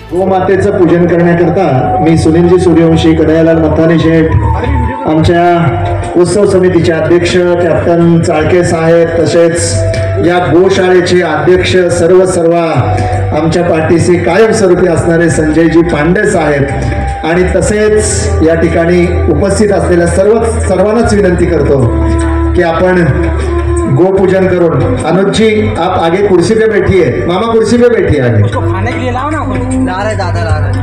गोमातेचं पूजन करण्याकरता मी सुनीलजी सूर्यवंशी, कन्हैयालाल मथानी शेठ, आमच्या उत्सव समितीचे अध्यक्ष कॅप्टन चाळके साहेब, तसेच या गोशाळेचे अध्यक्ष सर्व आमच्या पाठीशी कायमस्वरूपी असणारे संजयजी पांडे साहेब, आणि तसेच या ठिकाणी उपस्थित असलेल्या सर्वांनाच विनंती करतो कि आपण गोपूजन करून। अनुज जी, आप आगे कुर्सी पे बैठिए, मामा कुर्सी पे बैठिए आगे। उसको खाने के लिए लाओ ना, ला रहे दादा ला रहे।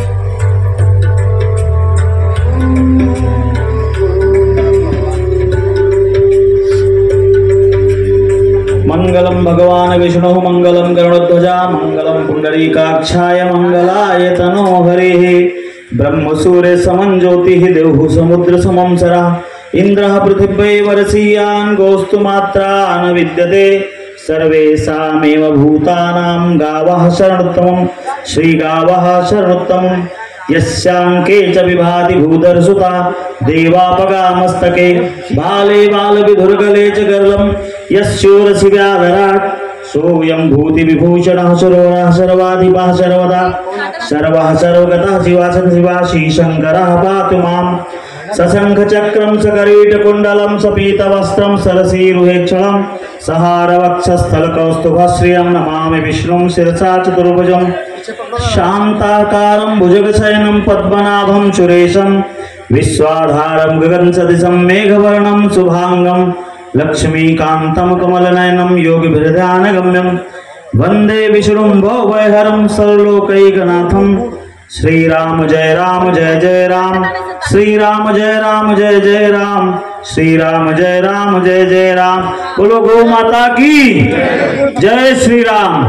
मंगलम भगवान विष्णु मंगलम गरुड़ध्वजा मंगलम पुंडरीकाक्षाय मंगलाय तनोहरे ब्रह्म सूर्य समं ज्योति देवु समुद्र समं सरा इंद्रः पृथिव्यै वरसीयान् गोस्तु मात्रान् विद्यते सर्वेषामेव भूतानां गावः शरणोत्तमं श्रीगावः शरणोत्तमं यस्यांके च विभाति भूधरसुता देवापगामस्तके बाले बालविधुर्गले च गर्लं यस्योरसि व्याधराट् सोऽयं भूतिविभूषणः सुरोरः सर्वाधिपः सर्वदा सर्वः सर्वगतः शिवासन् शिवाशी शङ्करः पातु माम् सशंखचक्रं सकरीटकुण्डलं सपीतवस्त्रं सरसीरुहेक्षणं सहारवक्षस्थलकौस्तुभश्रियं नमामि विष्णुं शिरसा चतुर्भुजं शान्ताकारं भुजगशयनं पद्मनाभं सुरेशं विश्वाधारं गगनसदृशं मेघवर्णं शुभांगं लक्ष्मीकान्तं कमलनयनं योगिभिर्ध्यानगम्यं वन्दे विष्णुं भवभयहरं सर्वलोकैकनाथं। श्रीराम जय जय राम, श्रीराम जय जय राम, श्रीराम जय जय राम। बोलो गौ माता की जय श्री राम।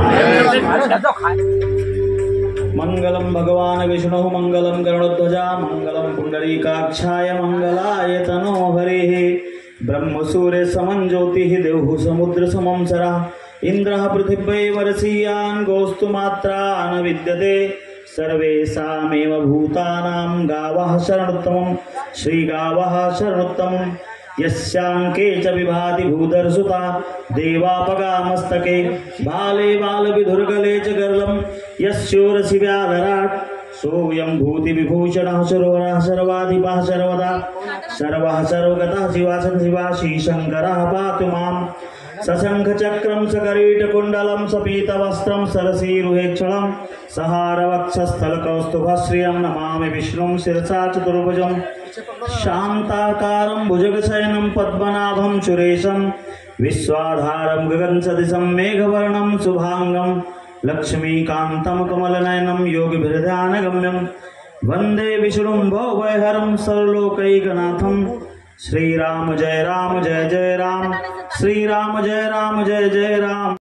मंगलम भगवान विष्णु मंगलम गरुड़ध्वजा मंगलम पुंडरीकाक्षाय मंगलाय तनोहरे ब्रह्म सूर्य समं ज्योति देवु समुद्र समं सरा इंद्रः पृथिव्यै वरसीयान् गोस्तु मात्रान् विद्यते सर्वेषामेव भूतानां गावः शरणोत्तमं श्रीगावः शरणोत्तमं यस्यांके च विभाति भूधरसुता देवापगामस्तके बाले बालविधुर्गले च गर्लं यस्योरसि व्याधराट् सोऽयं भूतिविभूषणः सुरोरः सर्वाधिपः सर्वदा सर्वः सर्वगतः शिवासन् शिवाशी शङ्करः पातु माम् सशंखचक्रं सकरीटकुण्डलं सपीतवस्त्रं सरसीरुहेक्षणं सहारवक्षस्थलकौस्तुभश्रियं नमामि विष्णुं शिरसा चतुर्भुजं शान्ताकारं भुजगशयनं पद्मनाभं सुरेशं विश्वाधारं गगनसदृशं मेघवर्णं शुभांगं लक्ष्मीकान्तं कमलनयनं योगिभिर्ध्यानगम्यं वन्दे विष्णुं भवभयहरं सर्वलोकैकनाथं। श्रीराम जय जय राम, श्रीराम जय जय राम।